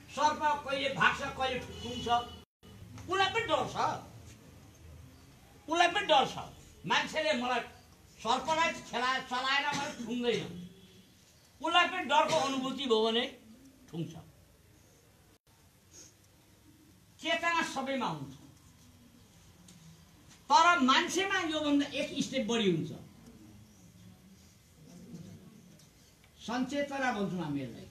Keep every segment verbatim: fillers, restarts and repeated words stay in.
सर्प कहिले भाग्छ कहिले ठुङ्छ उसलाई पनि डर छ उसलाई पनि डर छ मान्छेले मलाई सर्पलाई खेला चलाएर मलाई ठुङ्दैन उसलाई पनि डरको अनुभूति भयो भने ठुङ्छ चेतना सबैमा हुन्छ तर मान्छेमा योभन्दा एक स्टेप बढी हुन्छ सञ्चेतना भन्छौँ हामी यसलाई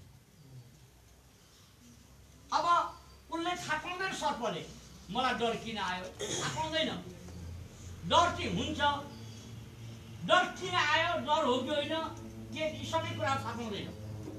अब उसले थाहा पाउँदैन सर्पले मलाई डर किन आयो थाहा पाउँदैन डर चाहिँ हुन्छ डर किन आयो डर हो कि होइन के यी सबै कुरा थाहा पाउँदैन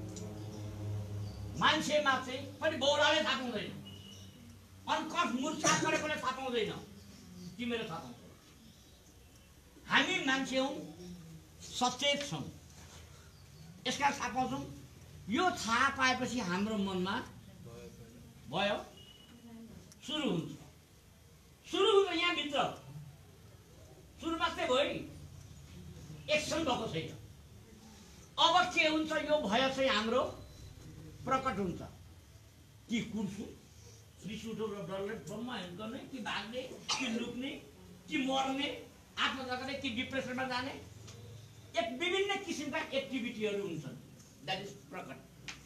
मान्छेमा चाहिँ पनि बौराले थाहा पाउँदैन अनकस मूर्छा गरेकोले थाहा पाउँदैन तिमीले थाहा पाउँदैन हामी मान्छे हौँ सचेत छौँ यसका थाहा पाउँछौँ यो थाहा पाएपछि हाम्रो मनमा भयो सुरु हुन्छ सुरु हुन्छ यहाँभित्र सुरु मात्रै भयो एक्सन भएको छैन अब के हुन्छ यो भय चाहिँ हाम्रो प्रकट हुन्छ कि कुर्छु रिस उठो र डरले ब्रह्मायन गर्ने कि भाग्ने कि लुक्ने कि मर्ने आत्महत्या गर्ने कि डिप्रेसनमा जाने एक विभिन्न किसिमका एक्टिभिटीहरू हुन्छन् द्याट इज प्रकट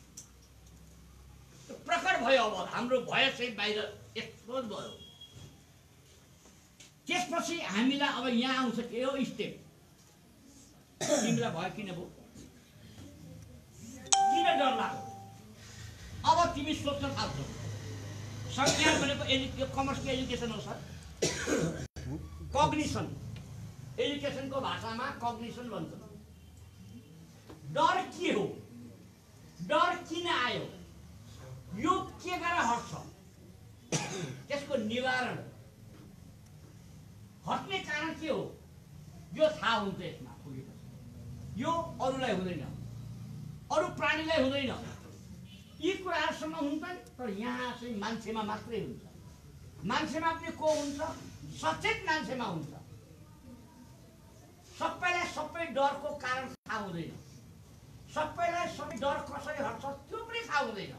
प्रकट भयो अब हाम्रो भय चाहिँ बाहिर एक्सपोज भयो त्यसपछि हामीलाई अब यहाँ आउँछ के हो स्टेप तिमीलाई भयो किन भयो किन डर लाग्यो अब तिमी सोच्न थाल्छौ संज्ञान भनेको एजु कमर्सको एजुकेसन हो सर कग्निसन एजुकेसनको भाषामा कग्निसन भन्छ डर के हो डर किन आयो यो के गरेर हट्छ त्यसको निवारण हट्ने कारण के हो यो थाहा हुन्छ यसमा पुगेपछि यो अरूलाई हुँदैन अरू प्राणीलाई हुँदैन यी कुराहरूसँग हुन्छन् तर यहाँ चाहिँ मान्छेमा मात्रै हुन्छ मान्छेमा पनि को हुन्छ सचेत मान्छेमा हुन्छ सबैलाई सबै डरको कारण थाहा हुँदैन सबैलाई सबै डर कसरी हट्छ त्यो पनि थाहा हुँदैन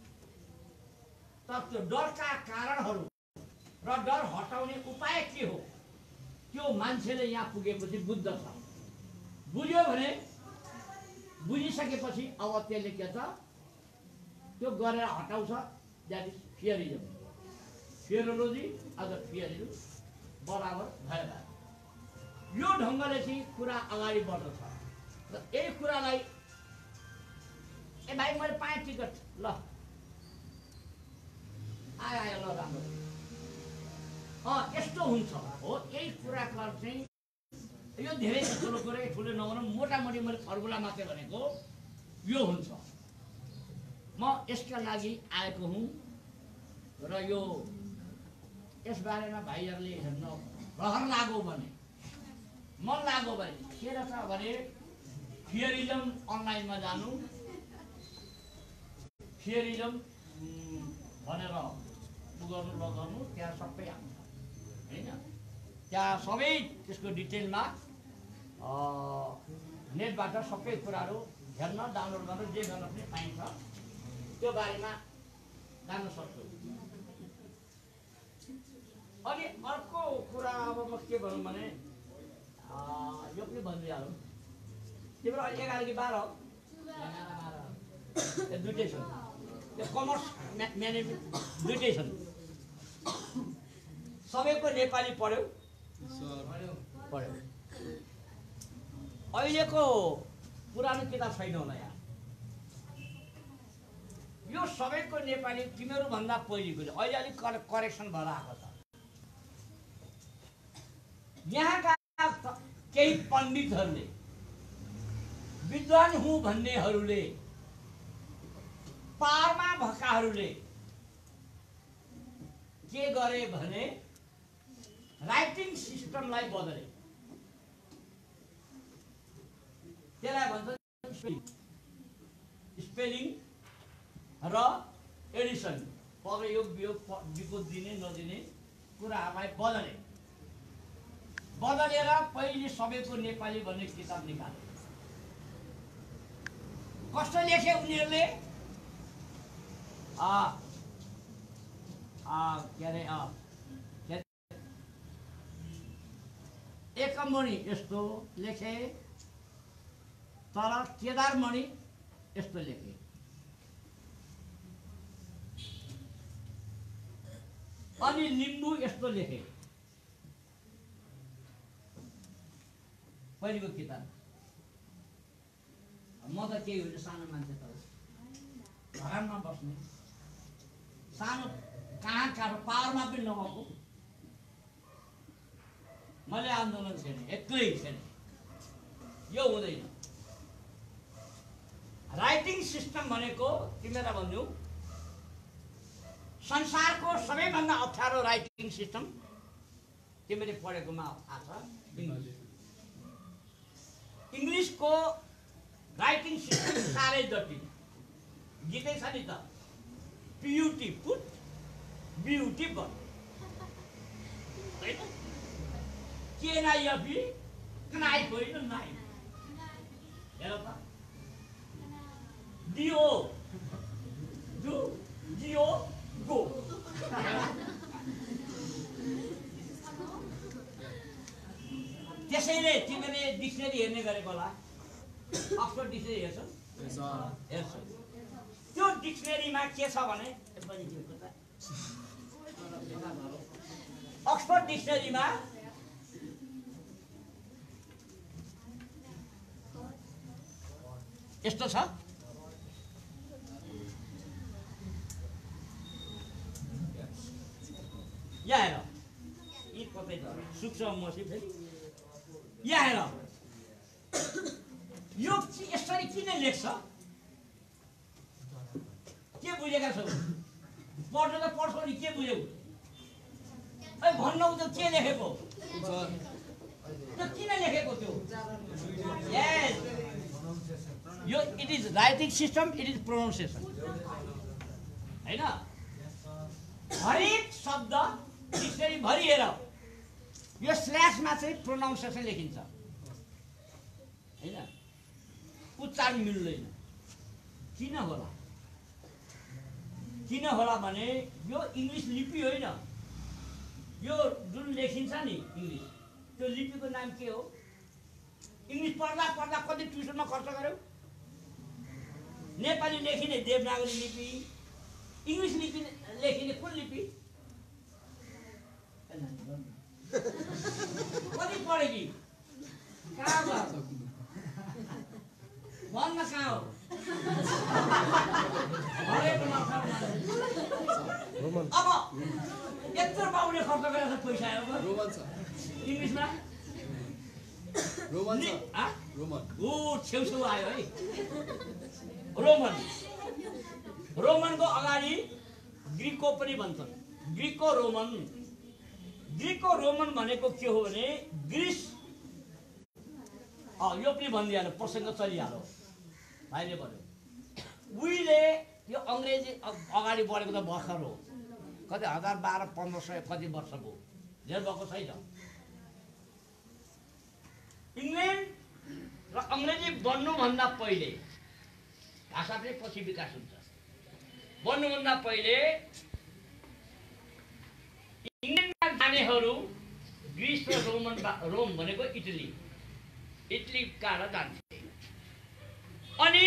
तर त्यो डरका कारणहरू र डर हटाउने उपाय के हो त्यो मान्छेले यहाँ पुगेपछि बुझ्छ बुझ्यो भने बुझिसकेपछि अब त्यसले के छ त्यो गरेर हटाउँछ द्याट इज फियरिजम फियरोलोजी अझ फियरिजम बराबर भएर यो ढङ्गले चाहिँ कुरा अगाडि बढ्दछ र यही कुरालाई ए भाइ मैले पाएँ टिकट ल आयो आयो ल राम्रो अँ यस्तो हुन्छ हो यही कुराको चाहिँ यो धेरै ठुलो कुरा ठुलो नभनौँ मोटामोटी मैले फर्मुला मात्रै भनेको यो हुन्छ म यसका लागि आएको हुँ र यो यस बारेमा भाइहरूले हेर्न रहर लाग्यो भने मन लाग्यो भने के रहेछ भने फियरिजम अनलाइनमा जानु फियरिजम भनेर गर्नु लगाउनु त्यहाँ सबै आउँछ होइन त्यहाँ सबै त्यसको डिटेलमा नेटबाट सबै कुराहरू हेर्न डाउनलोड गर्न जे गर्न पनि पाइन्छ त्यो बारेमा जान्न सक्छु अनि अर्को कुरा अब म के भनौँ भने यो पनि भनिदिइहालौँ तिम्रो अहिले एघार कि बाह्र दुइटै छन् त्यो कमर्स म्यानेजमेन्ट दुइटै छन् सबैको नेपाली पढ्यौ पढ्यौ अहिलेको पुरानो किताब छैन होला यहाँ यो सबैको नेपाली तिमीहरूभन्दा पहिलेको अहिले अलिक करेक्सन भएर आएको छ यहाँका केही पण्डितहरूले विद्वान हुँ भन्नेहरूले पारमा भएकाहरूले के गरे भने राइटिङ सिस्टमलाई बदले त्यसलाई भन्छ स्पेलिङ र एडिसन पदयोग वियोग विकोद दिने नदिने कुराहरूलाई बदले बदलेर पहिले सबैको नेपाली भन्ने किताब निकाले कस्तो लेखे उनीहरूले के अरे एकमणि यस्तो लेखे तर केदारमणि यस्तो लेखे। अनि लिम्बू यस्तो लेखे। पहिलेको किताब। म त के हो सानो मान्छे त हो, घरमा बस्ने सानो कहाँ कहाँ पावरमा पनि नभएको मैले आन्दोलन छैन, एक्लै छैन, यो हुँदैन। राइटिङ सिस्टम भनेको तिमीलाई भन्नु संसारको सबैभन्दा अप्ठ्यारो राइटिङ सिस्टम तिमीले पढेकोमा थाहा छ इङ्ग्लिस। इङ्ग्लिसको राइटिङ सिस्टम साह्रै जटिल। गीतै छ नि त, पियुटी पुट ब्युटी बन, होइन? के नाइबी कनाइ होइन नाइ, हेर त डिओ डु जिओ गो। त्यसैले तिमीले डिक्सनरी हेर्ने गरेको होला, अक्सफोर्ड डिक्सनरी हेर्छौ? हेर्छौ। त्यो डिक्सनरीमा के छ भने अक्सफोर्ड डिक्सनरीमा यस्तो छ, यहाँ हेर, यी कतै त सूक्ष्म मसी फेरि यहाँ हेर, यो यसरी किन लेख्छ? के बुझेका छौ? पढ्नु त पढ्छौ नि, के बुझ्यौ? ए भन्नु त के लेखेको? त्यो किन लेखेको त्यो? यस, यो it is writing system, it is pronunciation, होइन? हरेक शब्द डिक्सनरी भरि हेर, यो स्ल्यासमा चाहिँ प्रोनाउन्सिएसन लेखिन्छ, होइन? उच्चारण मिल्दैन। किन होला? किन होला भने यो इङ्ग्लिस लिपि होइन, यो जुन लेखिन्छ नि इङ्ग्लिस, त्यो लिपिको नाम के हो? इङ्ग्लिस पढ्दा पढ्दा कति ट्युसनमा खर्च गर्यौ? नेपाली लेखिने देवनागरी लिपि, इङ्ग्लिस लिपि लेखिने कुन लिपि? कति पढ्यो कि? कहाँ भयो? भन्न कहाँ हो? अब यत्रो बाबुले खर्च गरेर पैसा आयो इङ्ग्लिसमा, ऊ छेउछेउ आयो है। रोमन, रोमनको अगाडि ग्रिको पनि भन्छन्, ग्रिको रोमन। ग्रिको रोमन भनेको के हो भने ग्रिस, यो पनि भनिदिइहाल्यो, प्रसङ्ग चलिहाल्यो, भाइले भन्यो। उहिले यो अङ्ग्रेजी अगाडि बढेको त भर्खर हो, कति हजार बाह्र पन्ध्र सय कति वर्षको, धेर भएको छैन। इङ्ल्यान्ड र अङ्ग्रेजी बन्नुभन्दा पहिले, भाषा पनि पछि विकास हुन्छ, बन्नुभन्दा पहिले इङ्ल्यान्डमा जानेहरू ग्रिस र रोमन, रोम भनेको इटली, इटली काएर जान्थे। अनि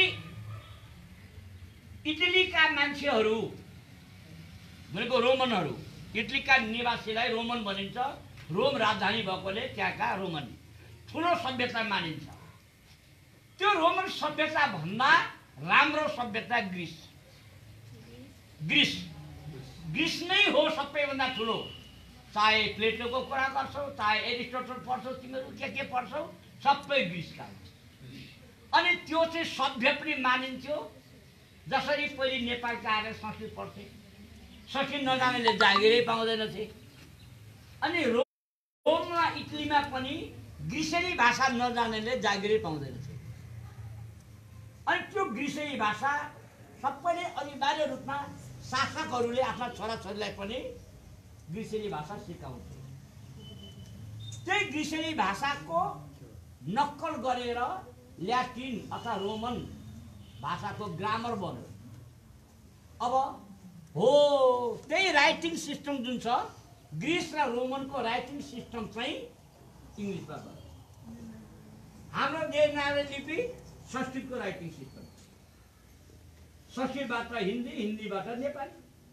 इटलीका मान्छेहरू भनेको रोमनहरू, इटलीका निवासीलाई रोमन भनिन्छ। रोम राजधानी भएकोले त्यहाँका रोमन ठुलो सभ्यता मानिन्छ। त्यो रोमन सभ्यता भन्दा राम्रो सभ्यता ग्रिस। ग्रिस ग्रिस नै हो सबैभन्दा ठुलो। चाहे प्लेटोको कुरा गर्छौ, चाहे एरिस्टोटल पढ्छौ, तिमीहरू के के पढ्छौ, सबै ग्रिसका हुन्छ। अनि त्यो चाहिँ सभ्य पनि मानिन्थ्यो। जसरी पहिले नेपालका आएर संस्कृत पढ्थे, संस्कृत नजानेले जागिरै पाउँदैनथे। अनि रोम र इटलीमा पनि ग्रिसेली भाषा नजानेले जागिरै पाउँदैनथे। अनि त्यो ग्रिसेली भाषा सबैले अनिवार्य रूपमा शासकहरूले आफ्ना छोराछोरीलाई पनि ग्रिसेली भाषा सिकाउँथे। त्यही ग्रिसेली भाषाको नक्कल गरेर ल्याटिन अथवा रोमन भाषाको ग्रामर बन्यो। अब हो त्यही राइटिङ सिस्टम जुन छ ग्रिस र रोमनको राइटिङ सिस्टम चाहिँ इङ्ग्लिसमा भयो। हाम्रो देवनागरी लिपि संस्कृतको राइटिङ सिस्टम, संस्कृतबाट हिन्दी, हिन्दीबाट नेपाली।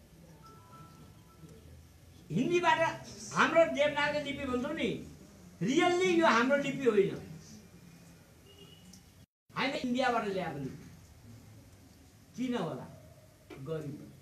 हिन्दीबाट हाम्रो देवनागरी लिपि भन्छौँ नि, रियल्ली यो हाम्रो लिपि होइन, हामी इन्डियाबाट ल्याएको लिपि। किन होला? गरिब